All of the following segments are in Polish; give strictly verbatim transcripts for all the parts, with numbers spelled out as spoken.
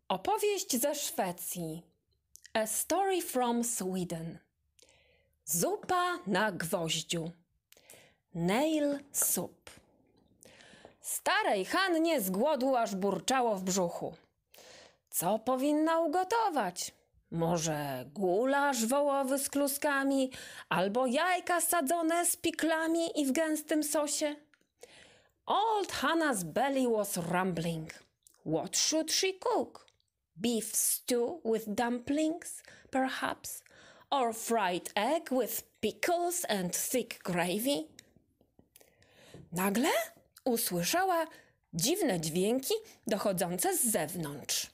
Opowieść ze Szwecji. A story from Sweden. Zupa na gwoździu. Nail soup. Starej Hannie z głodu aż burczało w brzuchu. Co powinna ugotować? Może gulasz wołowy z kluskami, albo jajka sadzone z piklami i w gęstym sosie? Old Hannah's belly was rumbling. What should she cook? Beef stew with dumplings, perhaps? Or fried egg with pickles and thick gravy? Nagle usłyszała dziwne dźwięki dochodzące z zewnątrz.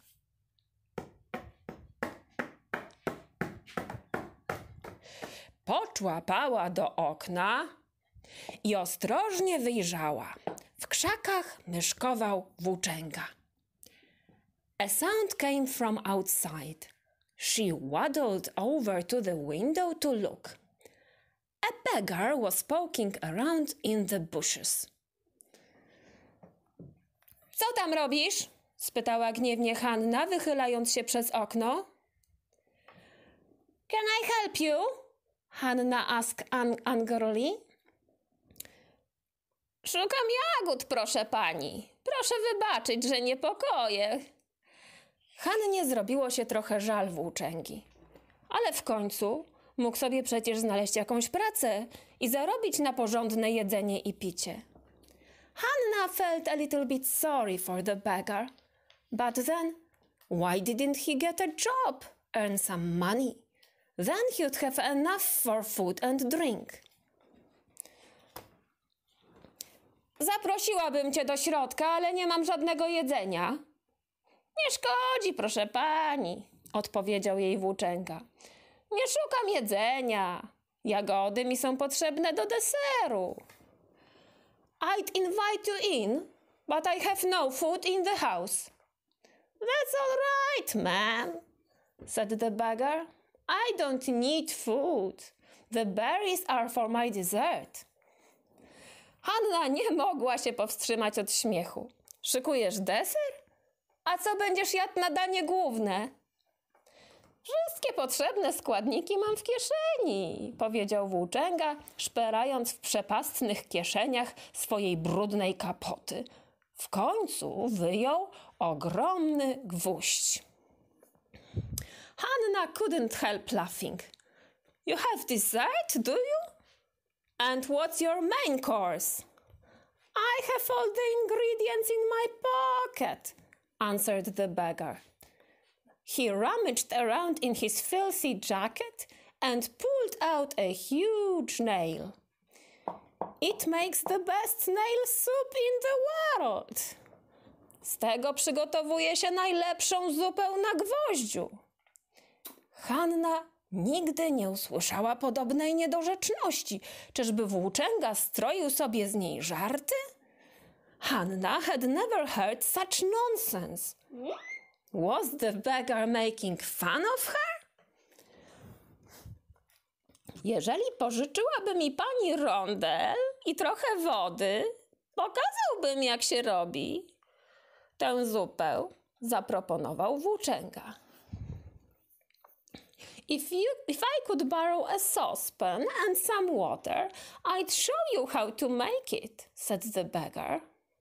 Poczłapała do okna i ostrożnie wyjrzała. W krzakach myszkował włóczęga. A sound came from outside. She waddled over to the window to look. A beggar was poking around in the bushes. Co tam robisz? Spytała gniewnie Hanna, wychylając się przez okno. Can I help you? Hanna asked angrily. Szukam jagód, proszę pani. Proszę wybaczyć, że niepokoję. Hannie zrobiło się trochę żal włóczęgi. Ale w końcu mógł sobie przecież znaleźć jakąś pracę i zarobić na porządne jedzenie i picie. Hannah felt a little bit sorry for the beggar. But then, why didn't he get a job, earn some money? Then he'd have enough for food and drink. Zaprosiłabym cię do środka, ale nie mam żadnego jedzenia. Nie szkodzi, proszę pani, odpowiedział jej włóczęga. Nie szukam jedzenia. Jagody mi są potrzebne do deseru. I'd invite you in, but I have no food in the house. That's all right, ma'am, said the beggar. I don't need food. The berries are for my dessert. Hanna nie mogła się powstrzymać od śmiechu. Szykujesz deser? A co będziesz jadł na danie główne? Wszystkie potrzebne składniki mam w kieszeni, powiedział włóczęga, szperając w przepastnych kieszeniach swojej brudnej kapoty. W końcu wyjął ogromny gwóźdź. Hanna couldn't help laughing. You have dessert, do you? And what's your main course? I have all the ingredients in my pocket, answered the beggar. He rummaged around in his filthy jacket and pulled out a huge nail. It makes the best nail soup in the world. Z tego przygotowuje się najlepszą zupę na gwoździu. Hanna nigdy nie usłyszała podobnej niedorzeczności. Czyżby włóczęga stroił sobie z niej żarty? Hanna had never heard such nonsense. Was the beggar making fun of her? Jeżeli pożyczyłaby mi pani rondel i trochę wody, pokazałbym, jak się robi tę zupę, zaproponował włóczęga. If, you, if I could borrow a saucepan and some water, I'd show you how to make it, said the beggar.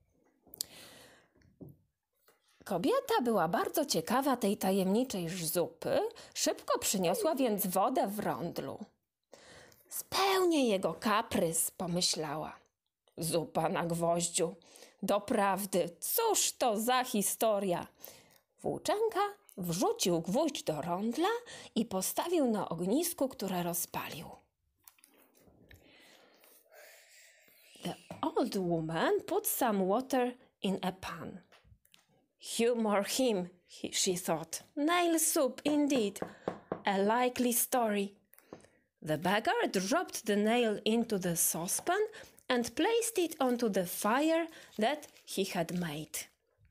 Kobieta była bardzo ciekawa tej tajemniczej zupy, szybko przyniosła więc wodę w rondlu. Spełnię jego kaprys, pomyślała. Zupa na gwoździu. Doprawdy, cóż to za historia? Włóczęga wrzucił gwóźdź do rondla i postawił na ognisku, które rozpalił. The old woman put some water in a pan. Humor him, he, she thought. Nail soup indeed. A likely story. The beggar dropped the nail into the saucepan and placed it onto the fire that he had made.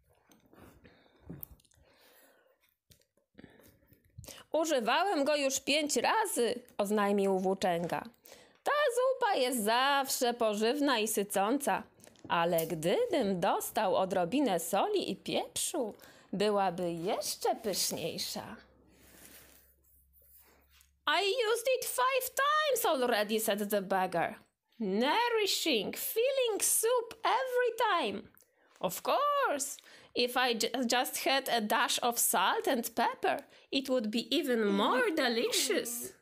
Używałem go już pięć razy, oznajmił włóczęga. Ta zupa jest zawsze pożywna i sycąca, ale gdybym dostał odrobinę soli i pieprzu, byłaby jeszcze pyszniejsza. I used it five times already, said the beggar. Nourishing, filling soup every time. Of course, if I just had a dash of salt and pepper, it would be even more delicious.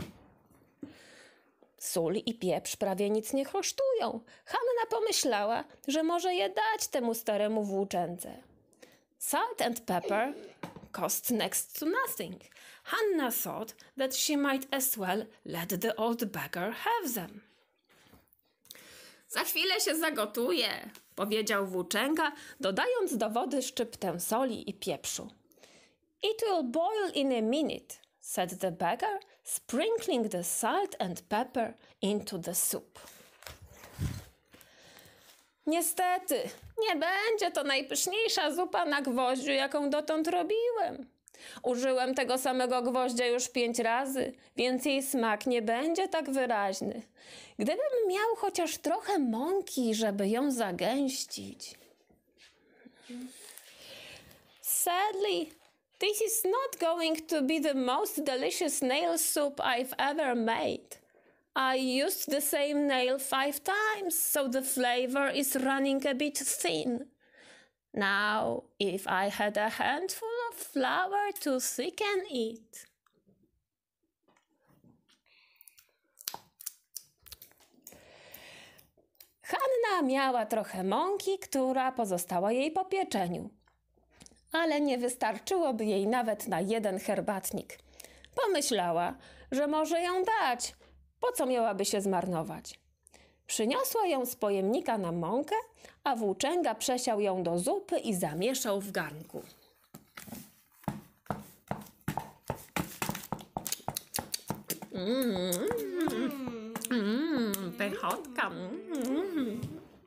Sól i pieprz prawie nic nie kosztują. Hanna pomyślała, że może je dać temu staremu włóczędze. Salt and pepper cost next to nothing. Hanna thought that she might as well let the old beggar have them. Za chwilę się zagotuje, powiedział włóczęga, dodając do wody szczyptę soli i pieprzu. It will boil in a minute, said the beggar, sprinkling the salt and pepper into the soup. Niestety, nie będzie to najpyszniejsza zupa na gwoździu, jaką dotąd robiłem. Użyłem tego samego gwoździa już pięć razy, więc jej smak nie będzie tak wyraźny. Gdybym miał chociaż trochę mąki, żeby ją zagęścić. Sadly, this is not going to be the most delicious nail soup I've ever made. I used the same nail five times, so the flavor is running a bit thin. Now, if I had a handful of flour to thicken it. Hanna miała trochę mąki, która pozostała jej po pieczeniu, ale nie wystarczyłoby jej nawet na jeden herbatnik. Pomyślała, że może ją dać, po co miałaby się zmarnować. Przyniosła ją z pojemnika na mąkę, a włóczęga przesiał ją do zupy i zamieszał w garnku. Mmm, mmm, pychotka. Mm.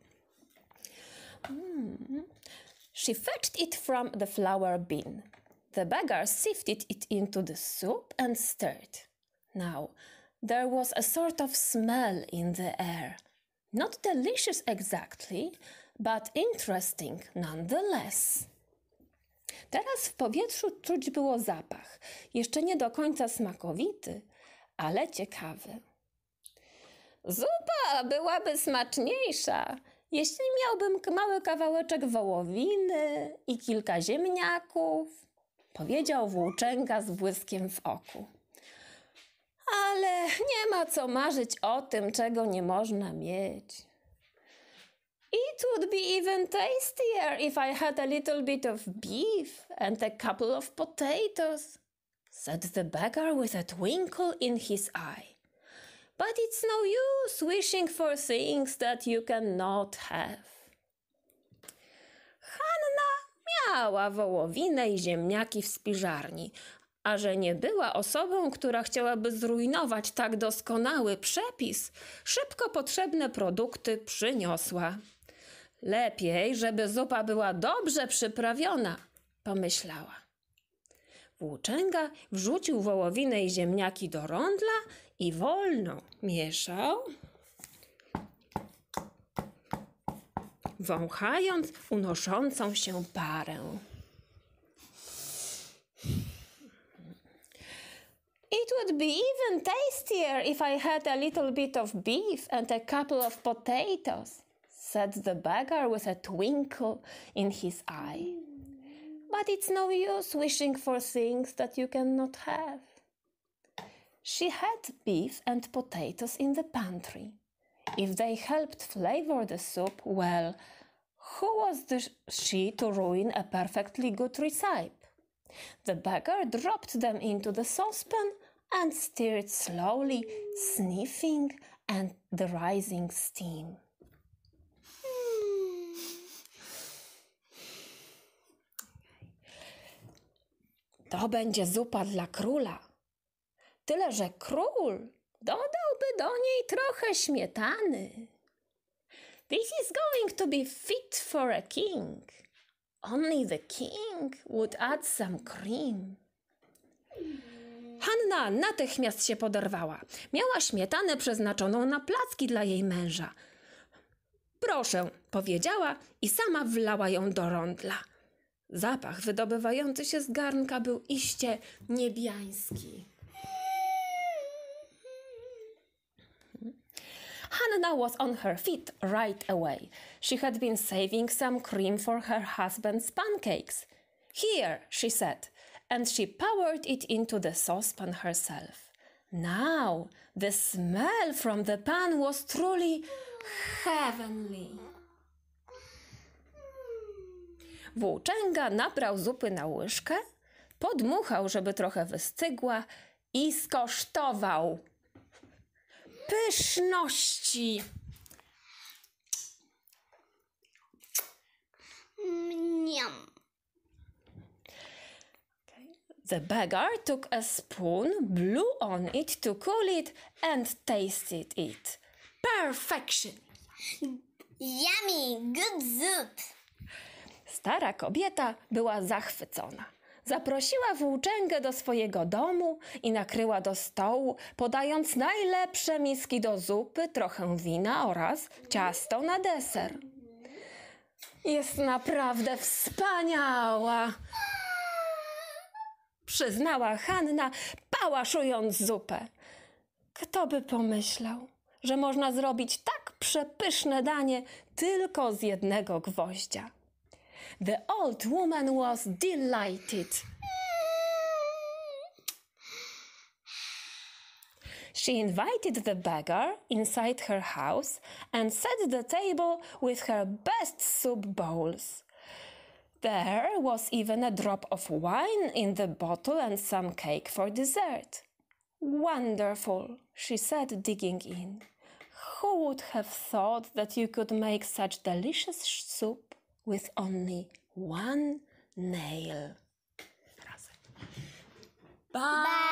Mm. She fetched it from the flour bin. The beggar sifted it into the soup and stirred. Now, there was a sort of smell in the air. Not delicious exactly, but interesting nonetheless. Teraz w powietrzu czuć było zapach. Jeszcze nie do końca smakowity, ale ciekawy. Zupa byłaby smaczniejsza, jeśli miałbym mały kawałeczek wołowiny i kilka ziemniaków, powiedział włóczęga z błyskiem w oku. Ale nie ma co marzyć o tym, czego nie można mieć. It would be even tastier if I had a little bit of beef and a couple of potatoes, said the beggar with a twinkle in his eye. But it's no use wishing for things that you cannot have. Hanna miała wołowinę i ziemniaki w spiżarni, a że nie była osobą, która chciałaby zrujnować tak doskonały przepis, szybko potrzebne produkty przyniosła. Lepiej, żeby zupa była dobrze przyprawiona, pomyślała. Włóczęga wrzucił wołowinę i ziemniaki do rondla i wolno mieszał, wąchając unoszącą się parę. It would be even tastier if I had a little bit of beef and a couple of potatoes, said the beggar with a twinkle in his eye. But it's no use wishing for things that you cannot have. She had beef and potatoes in the pantry. If they helped flavor the soup, well, who was the she to ruin a perfectly good recipe? The beggar dropped them into the saucepan and stirred slowly, sniffing at the rising steam. To będzie zupa dla króla. Tyle, że król dodałby do niej trochę śmietany. This is going to be fit for a king. Only the king would add some cream. Hanna natychmiast się poderwała. Miała śmietanę przeznaczoną na placki dla jej męża. Proszę, powiedziała i sama wlała ją do rondla. Zapach wydobywający się z garnka był iście niebiański. Hannah was on her feet right away. She had been saving some cream for her husband's pancakes. Here, she said, and she poured it into the saucepan herself. Now, the smell from the pan was truly heavenly. Włóczęga nabrał zupy na łyżkę, podmuchał, żeby trochę wystygła i skosztował. Pyszności! Mniam. The beggar took a spoon, blew on it to cool it and tasted it. Perfection! Yummy, good soup. Stara kobieta była zachwycona. Zaprosiła włóczęgę do swojego domu i nakryła do stołu, podając najlepsze miski do zupy, trochę wina oraz ciasto na deser. Jest naprawdę wspaniała, przyznała Hanna, pałaszując zupę. Kto by pomyślał, że można zrobić tak przepyszne danie tylko z jednego gwoździa. The old woman was delighted. She invited the beggar inside her house and set the table with her best soup bowls. There was even a drop of wine in the bottle and some cake for dessert. Wonderful, she said, digging in. Who would have thought that you could make such delicious soup with only one nail? Razem. Bye!